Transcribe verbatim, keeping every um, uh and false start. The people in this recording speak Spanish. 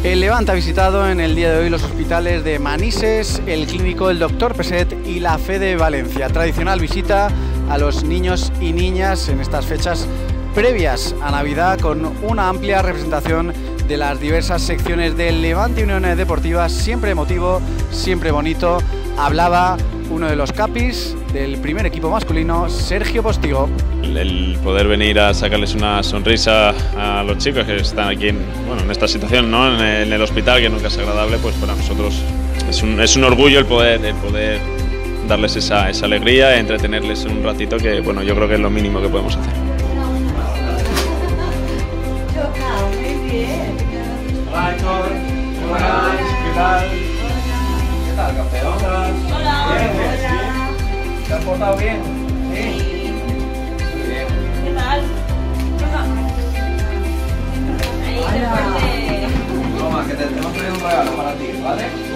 El Levante ha visitado en el día de hoy los hospitales de Manises, el Clínico El Doctor Peset y la Fe de Valencia. Tradicional visita a los niños y niñas en estas fechas previas a Navidad, con una amplia representación de las diversas secciones del Levante Unión Deportiva. Siempre emotivo, siempre bonito. Hablaba uno de los capis del primer equipo masculino, Sergio Postigo. El, el poder venir a sacarles una sonrisa a los chicos que están aquí en, bueno, en esta situación, ¿no? en, el, en el hospital, que nunca es agradable, pues para nosotros es un, es un orgullo el poder, el poder darles esa, esa alegría, entretenerles un ratito, que bueno, yo creo que es lo mínimo que podemos hacer. Hola, Héctor. Hola, ¿qué tal? ¿Qué tal, campeón? Hola. Bien, bien. ¿Te has portado bien? Sí. Muy bien. ¿Qué tal? Ahí, después de... Toma, que te hemos traído un regalo para ti, ¿vale?